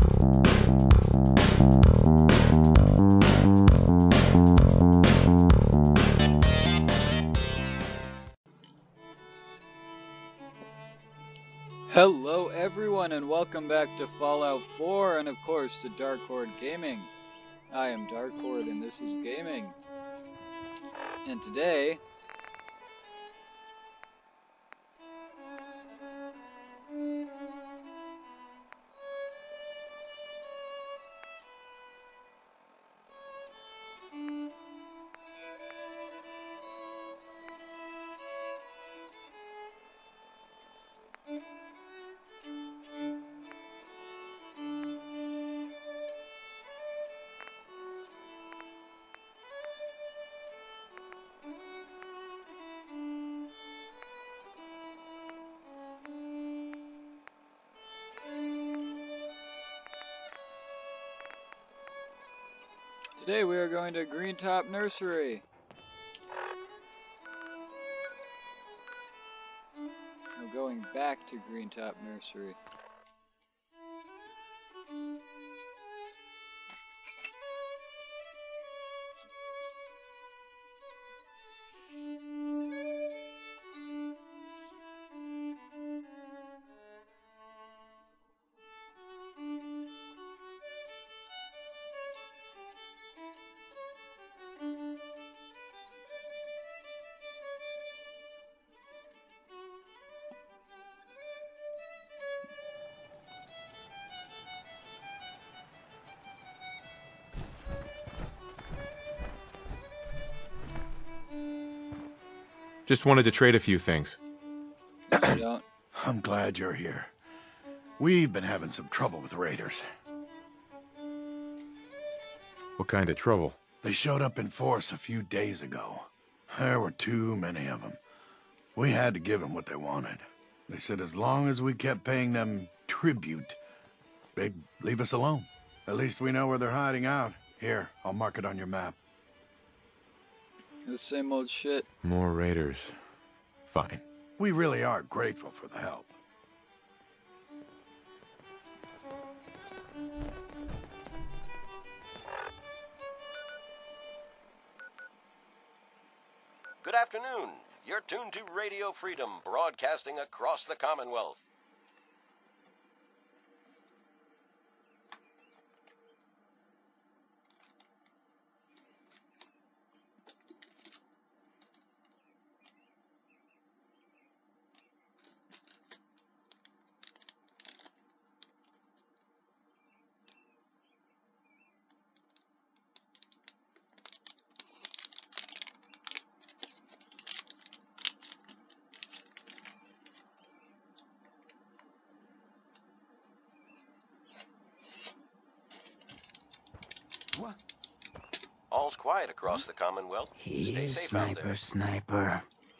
Hello everyone and welcome back to Fallout 4 and of course to Darkhoarde Gaming. I am Darkhoarde and this is Gaming. And today... Today we are going to Greentop Nursery. We're going back to Greentop Nursery. Just wanted to trade a few things. I'm glad you're here. We've been having some trouble with raiders. What kind of trouble? They showed up in force a few days ago. There were too many of them. We had to give them what they wanted. They said as long as we kept paying them tribute, they'd leave us alone. At least we know where they're hiding out. Here, I'll mark it on your map. The same old shit. More raiders. Fine. We really are grateful for the help. Good afternoon. You're tuned to Radio Freedom, broadcasting across the Commonwealth. What? All's quiet across the Commonwealth. Stay safe out there. Sniper.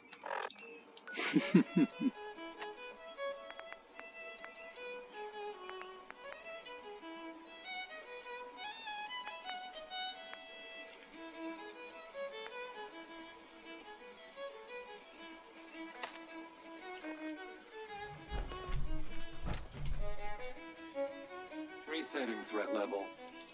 Resetting threat level.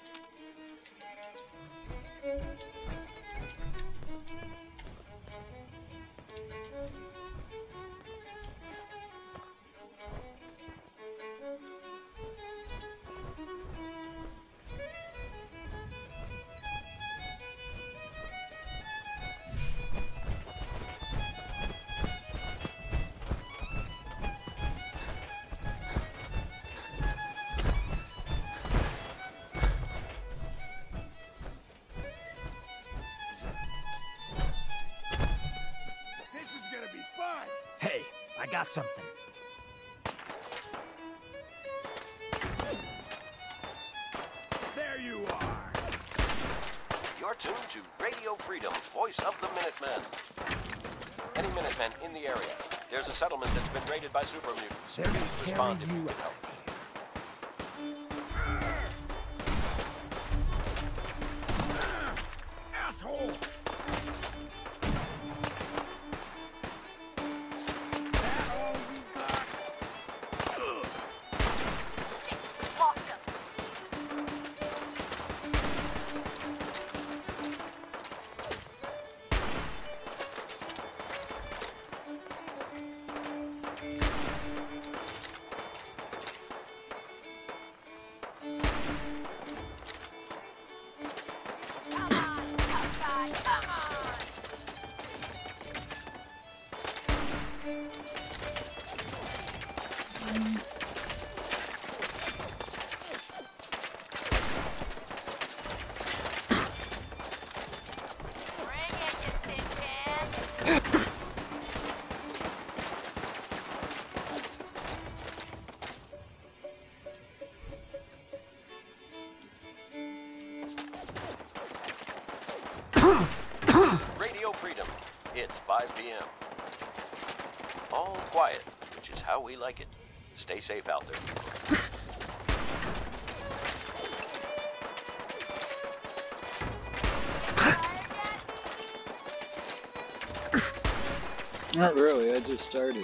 Hey, I got something. There you are! You're tuned to Radio Freedom, voice of the Minutemen. Any Minutemen in the area. There's a settlement that's been raided by super mutants. They're gonna Please carry respond if you you can help. Asshole! Lost him. 5 p.m. All quiet, which is how we like it. Stay safe out there, people. Not really, I just started.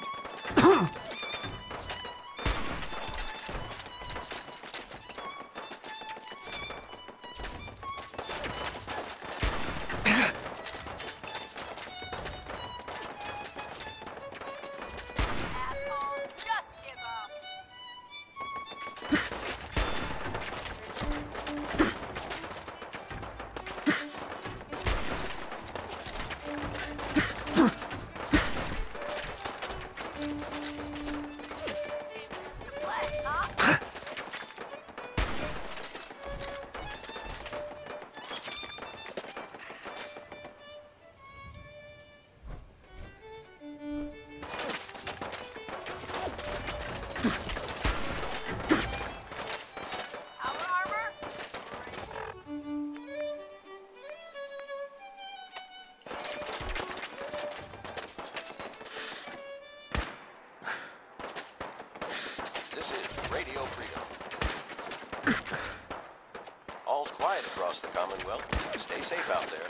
This is Radio Freedom. All's quiet across the Commonwealth. Stay safe out there.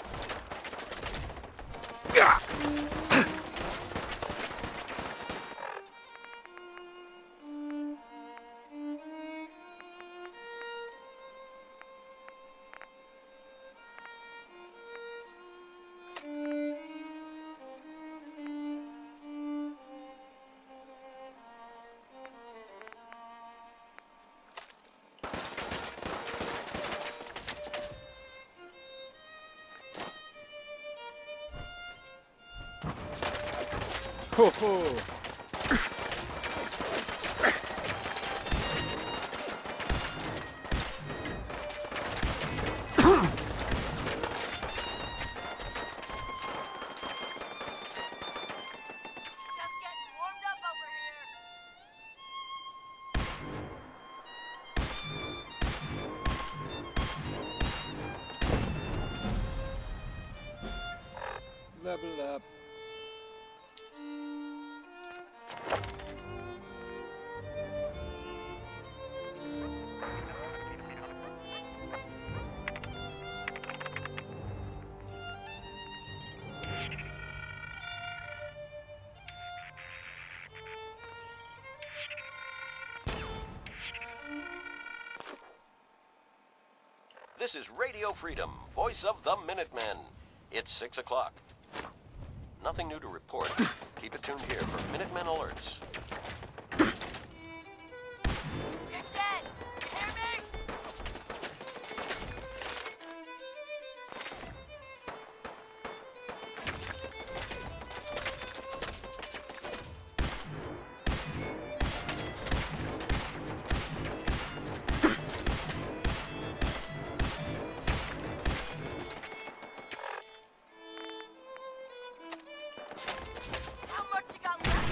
Ho ho! Level up. This is Radio Freedom, voice of the Minutemen. It's 6 o'clock. Nothing new to report. Keep it tuned here for Minutemen alerts. You're dead! You hear me? How much you got left?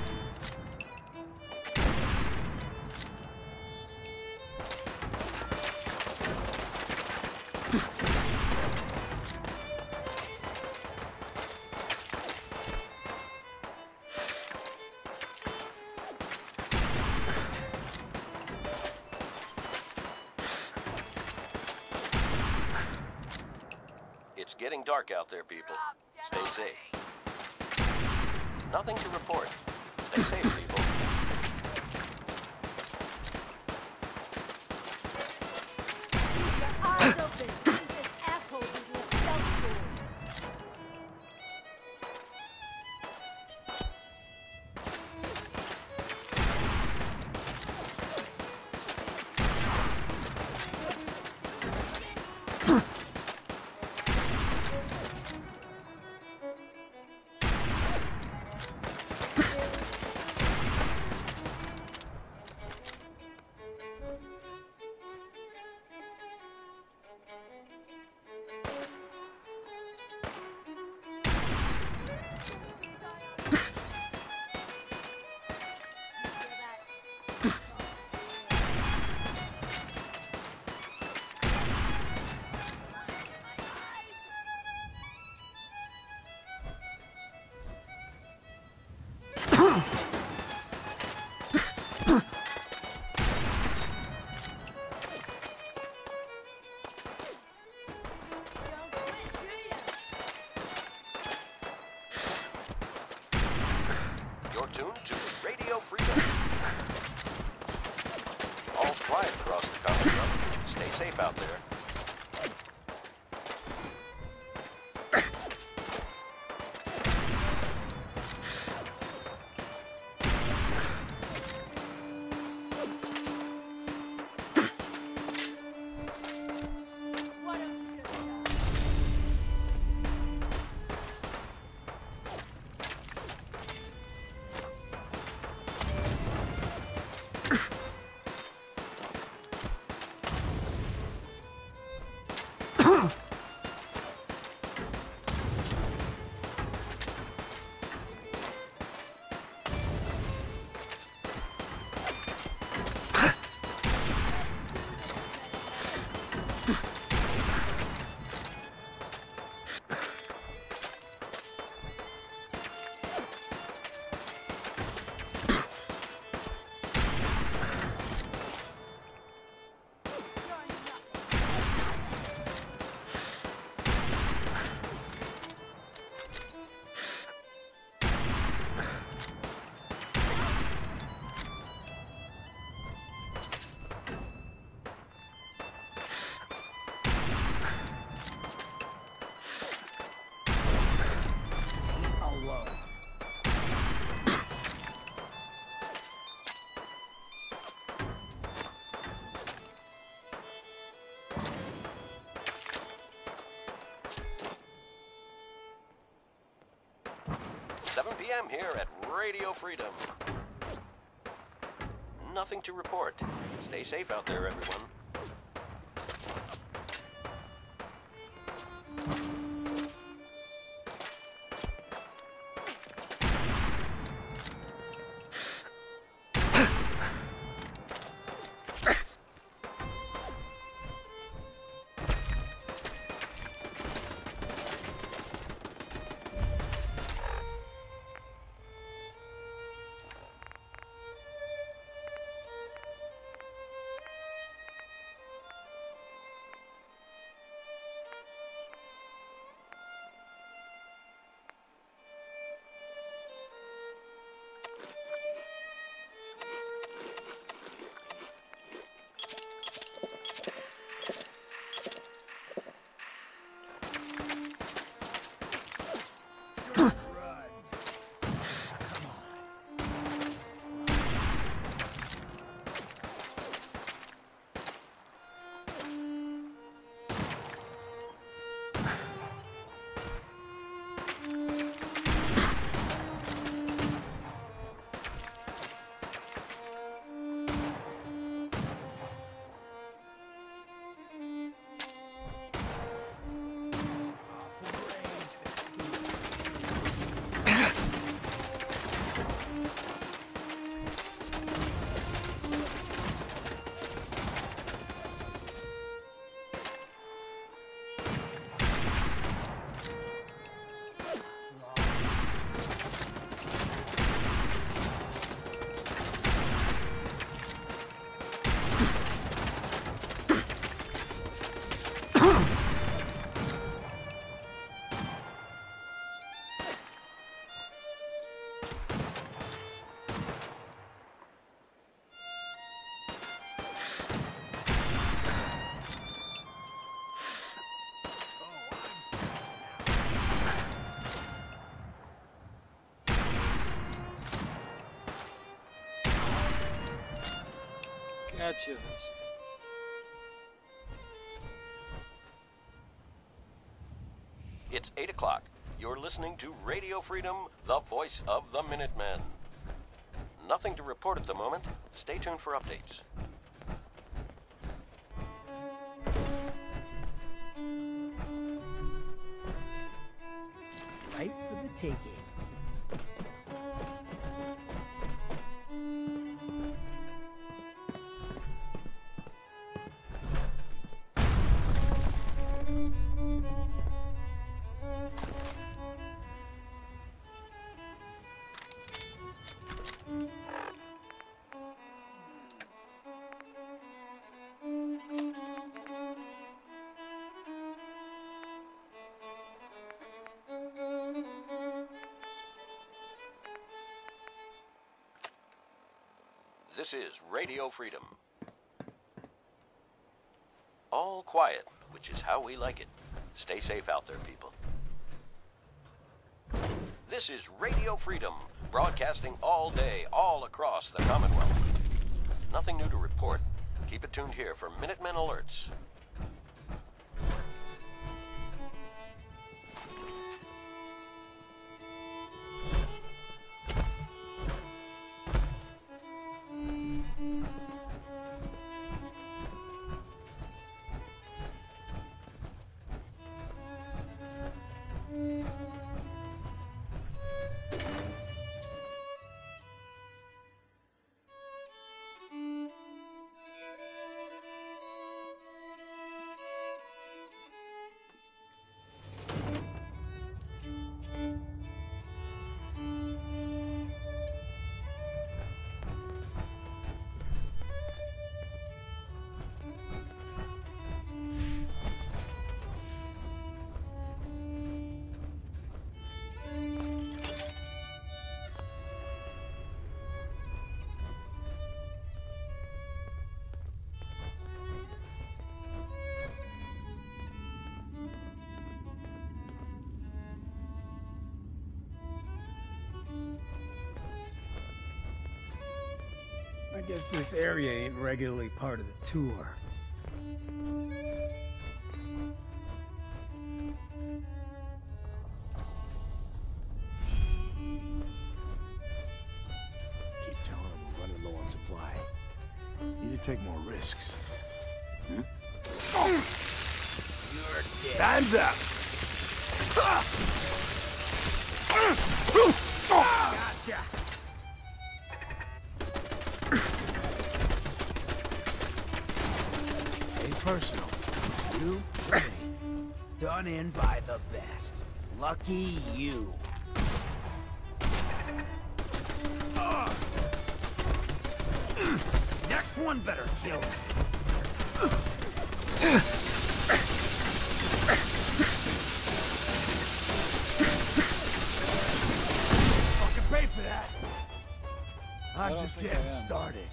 It's getting dark out there, people. Stay safe. Nothing to report. Stay safe, people. Your eyes open! This asshole is a self-fool! safe out there. Why don't you just stop? Alone. 7 p.m. here at Radio Freedom. Nothing to report. Stay safe out there, everyone. Gotcha. It's 8 o'clock. You're listening to Radio Freedom, the voice of the Minutemen. Nothing to report at the moment. Stay tuned for updates. Right for the taking. This is Radio Freedom. All quiet, which is how we like it. Stay safe out there, people. This is Radio Freedom, broadcasting all day, all across the Commonwealth. Nothing new to report. Keep it tuned here for Minutemen alerts. I guess this area ain't regularly part of the tour. Keep telling them we're running low on supply. Need to take more risks. You're dead. Time's up! Gotcha. Ain't personal. You ready. Done in by the best. Lucky you. Next one better kill me. Fucking pay for that. I'm don't just think I getting am. started.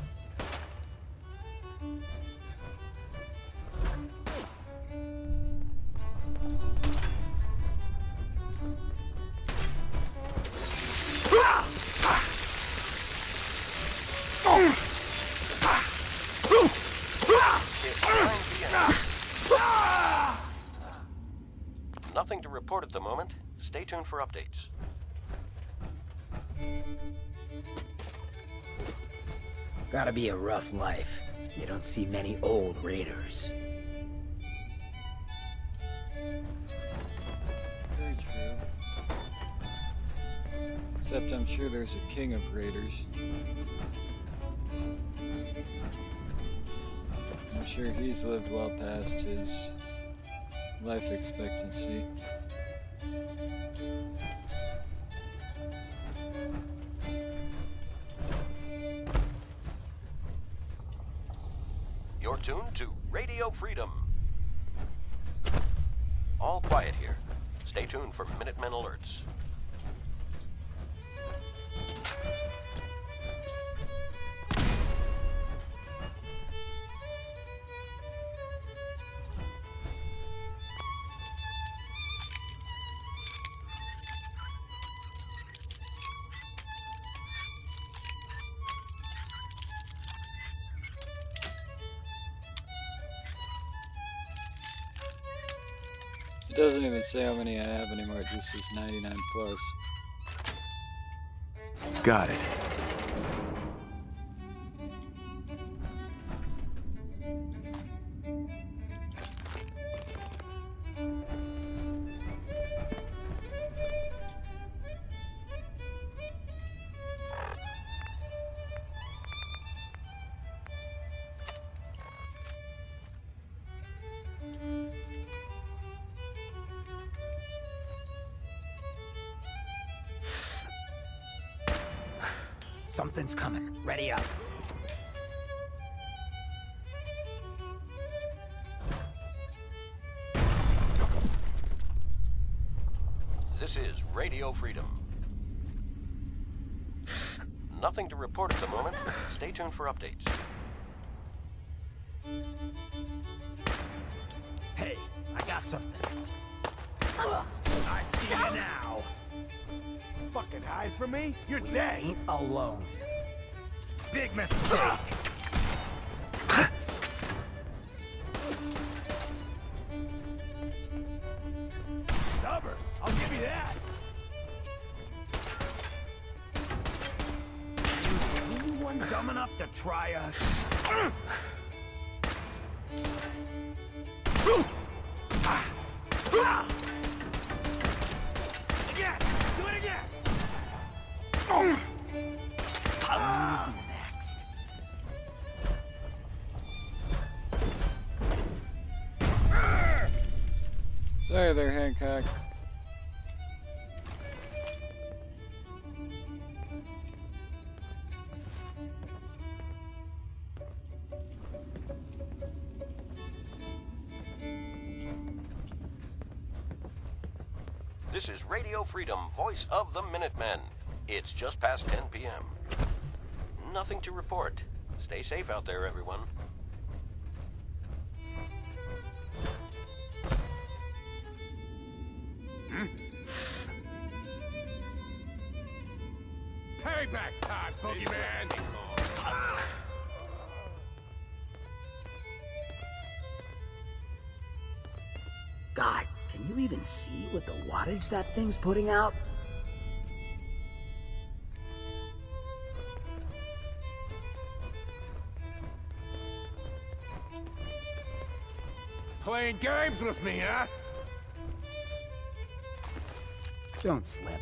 Nothing to report at the moment. Stay tuned for updates. Gotta be a rough life. You don't see many old raiders. Very true. Except I'm sure there's a king of raiders. I'm sure he's lived well past his life expectancy. You're tuned to Radio Freedom. All quiet here. Stay tuned for Minutemen alerts. It doesn't even say how many I have anymore. It just says 99 plus. Got it. Something's coming. Ready up. This is Radio Freedom. Nothing to report at the moment. Stay tuned for updates. I got something. I see you now. Fucking hide from me? You're We dead. ain't alone. Big mistake. Stubborn. I'll give you that. Anyone dumb enough to try us? Again. Do it again. Who's next? Sorry there, Hancock. This is Radio Freedom, voice of the Minutemen. It's just past 10 p.m. Nothing to report. Stay safe out there, everyone. Payback time, boogeyman. God, can you even see what the wattage that thing's putting out? Playing games with me, huh? Don't slip.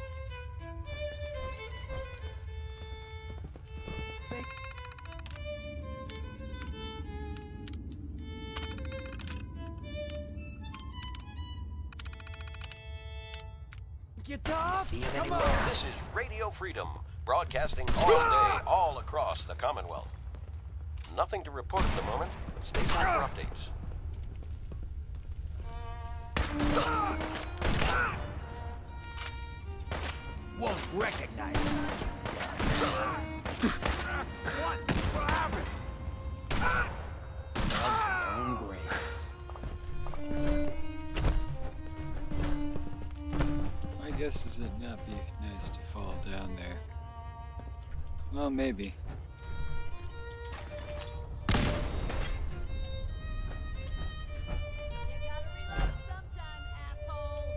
Get tough. See it Come anywhere. on. This is Radio Freedom, broadcasting all day, all across the Commonwealth. Nothing to report at the moment. Stay tuned for updates. Won't recognize it. What? What happened? Of their own graves. My guess is it'd not be nice to fall down there. Well, maybe. You gotta reload sometime, asshole.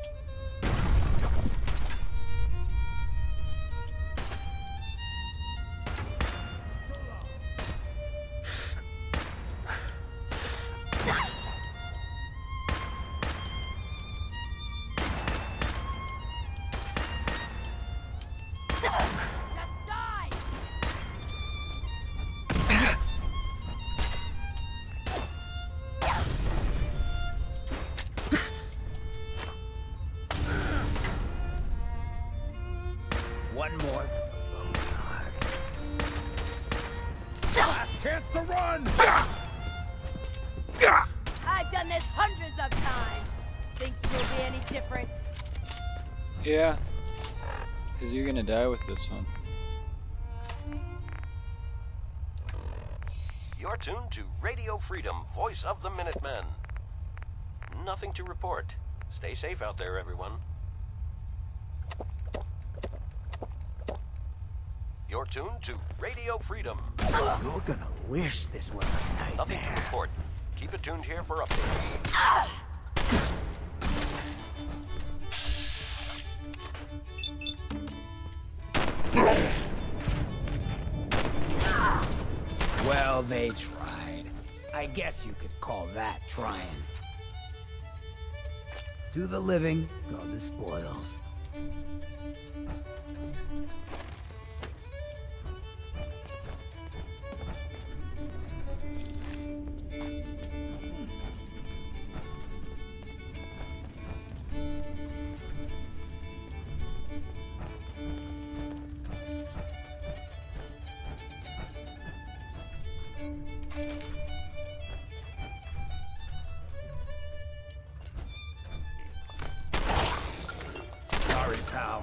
Just die! One more for the road card. Last chance to run. I've done this hundreds of times. Think you'll be any different? Yeah. Because you're gonna die with this one. You're tuned to Radio Freedom, voice of the Minutemen. Nothing to report. Stay safe out there, everyone. You're tuned to Radio Freedom. You're gonna wish this was a Nothing to nightmare. report. Keep it tuned here for updates. Well, they tried. I guess you could call that trying. To the living go the spoils. Sorry, pal.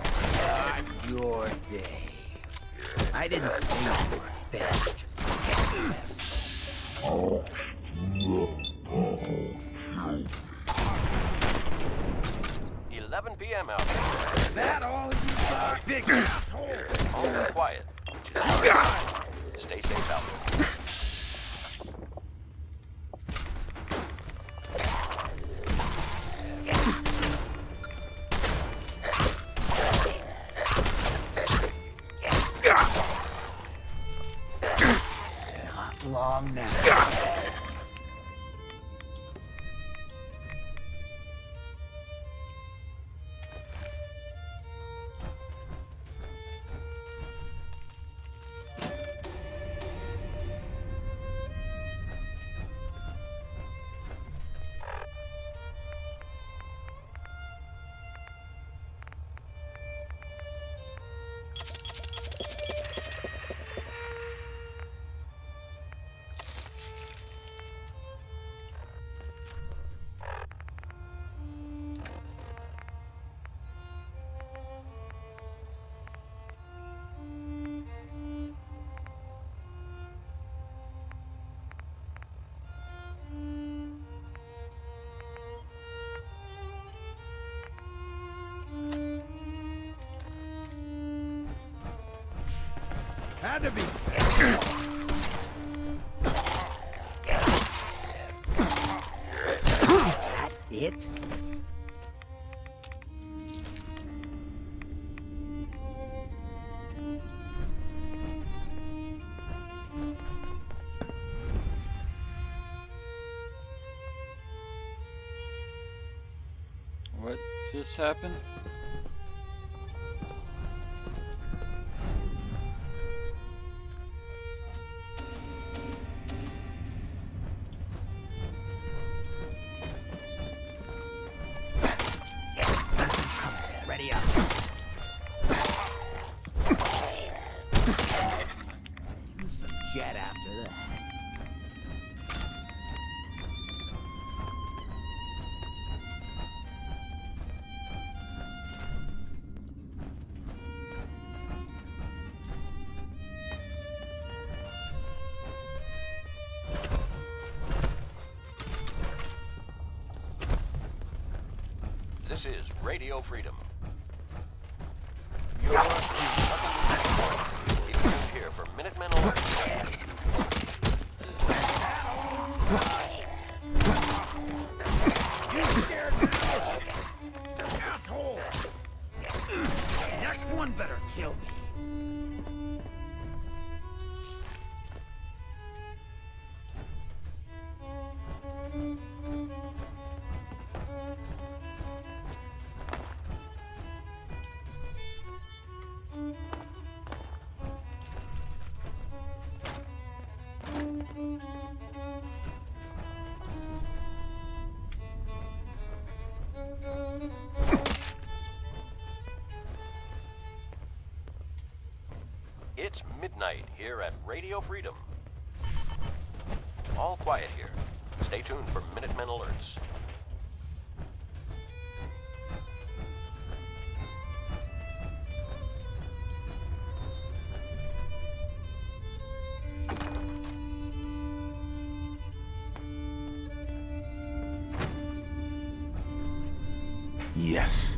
Not your day. I didn't say you were finished. PM out there. Is that all you got, big asshole? All quiet, which is hard. Stay safe out there. Not long now. Had to be. That it? What just happened? Ready up. Use some jet after that. This is Radio Freedom. You're keep tuned here for Minutemen alerts. You scared now? Asshole! Next one better kill me. It's midnight here at Radio Freedom. All quiet here. Stay tuned for Minutemen alerts. Yes.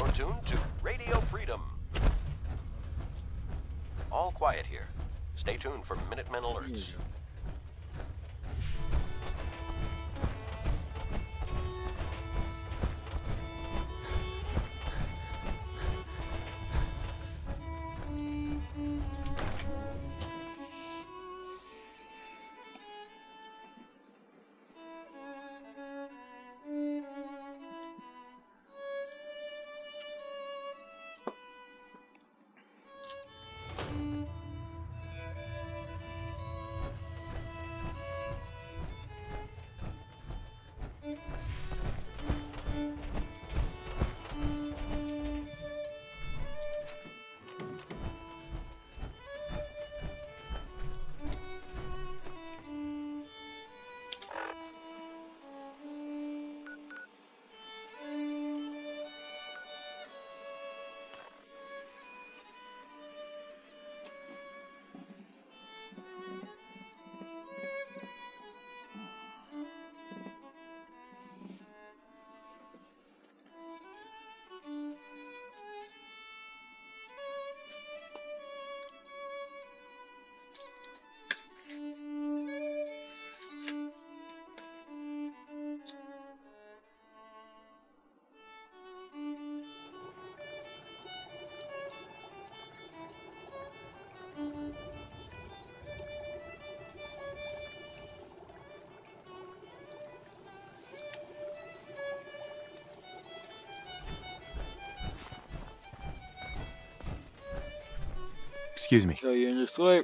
You're tuned to Radio Freedom. All quiet here. Stay tuned for Minutemen alerts. Excuse me. Kill you in your sleep.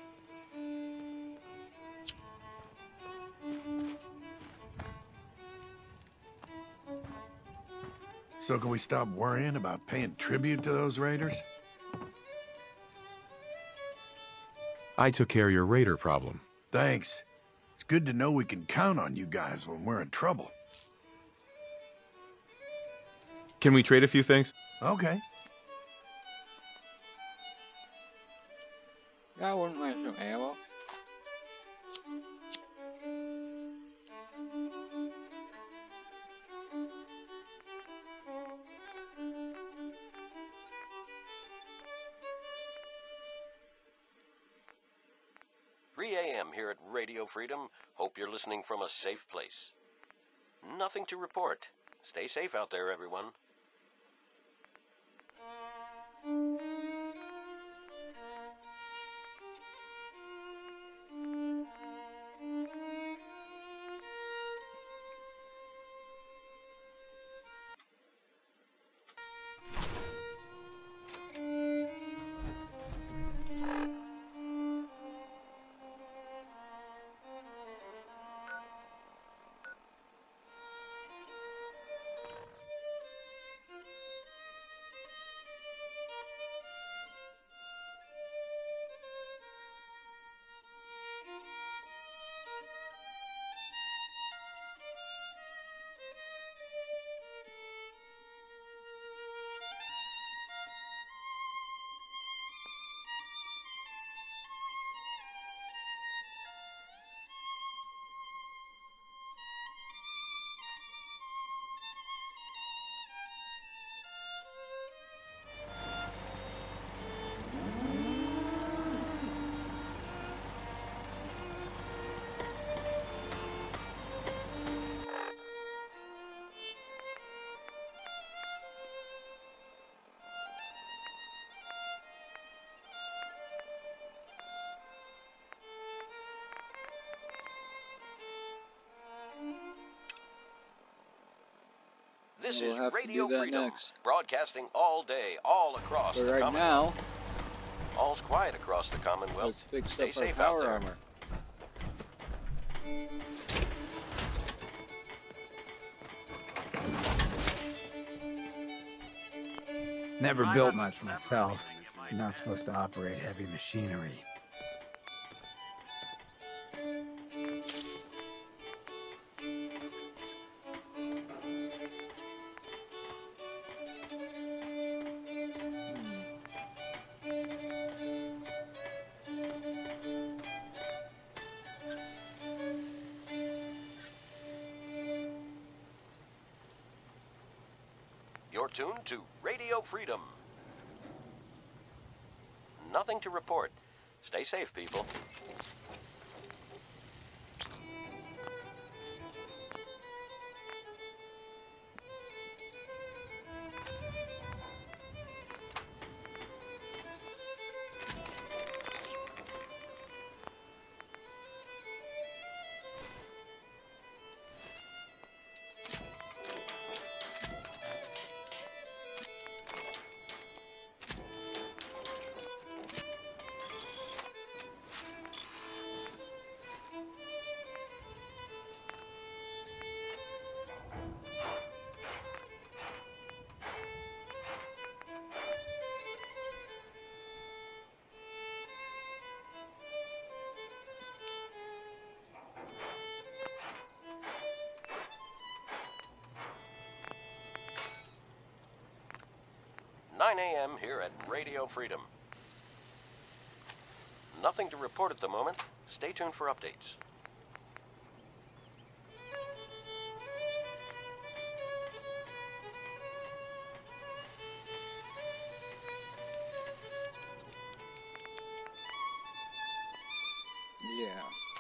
So can we stop worrying about paying tribute to those raiders? I took care of your raider problem. Thanks. It's good to know we can count on you guys when we're in trouble. Can we trade a few things? Okay. I wouldn't mind some ammo. AM here at Radio Freedom. Hope you're listening from a safe place. Nothing to report. Stay safe out there, everyone. This We'll is have to Radio do that Freedom, next. broadcasting all day, all across But the right Commonwealth. now, All's quiet across the Commonwealth. let's fix Stay up our safe out power there. armor. Never built much myself. You're not supposed to operate heavy machinery. You're You're tuned to Radio Freedom. Nothing to report. Stay safe, people. A.m. here at Radio Freedom. Nothing to report at the moment. Stay tuned for updates. Yeah.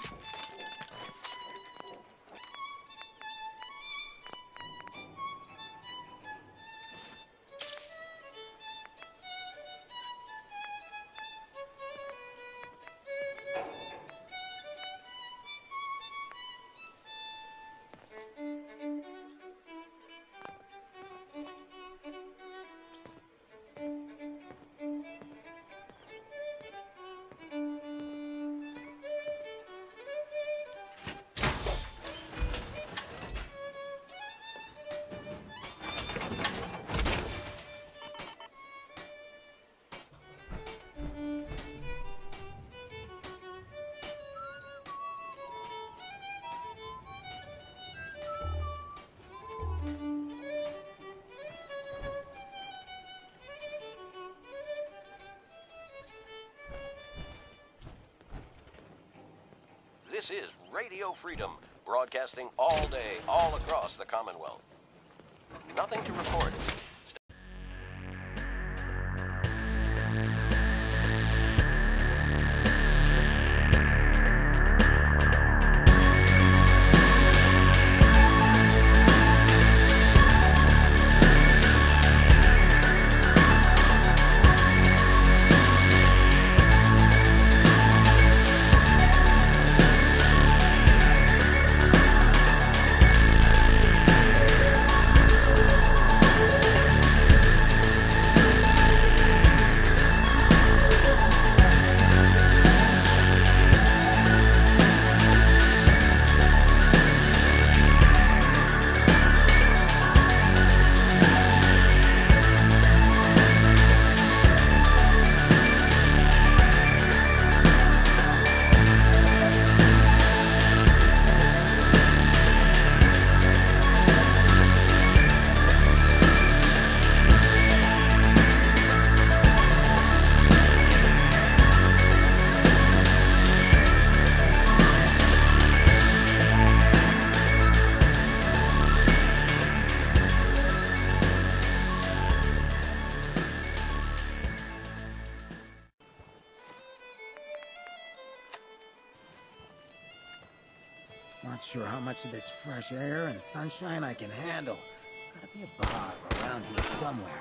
This is Radio Freedom, broadcasting all day, all across the Commonwealth. Nothing to report. Not sure how much of this fresh air and sunshine I can handle. Gotta be a bar around here somewhere.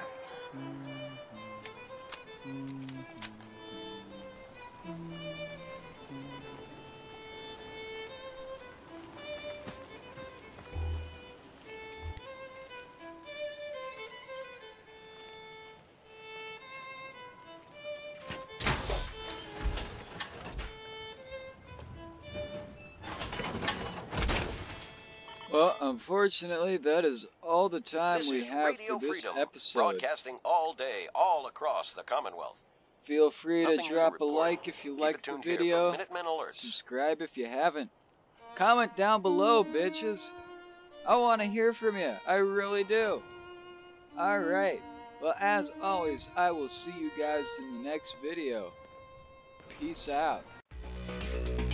Well, unfortunately, that is all the time This we is have Radio for this Freedom, episode. broadcasting all day, all across the Commonwealth. Feel free Nothing to new to drop a report. like if you Keep liked it the tuned here for video. Minutemen alerts. Subscribe if you haven't. Comment down below, bitches. I want to hear from you. I really do. Alright. Well, as always, I will see you guys in the next video. Peace out.